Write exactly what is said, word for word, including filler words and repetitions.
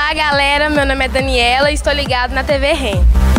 Olá galera, meu nome é Daniela e estou ligado na T V REN.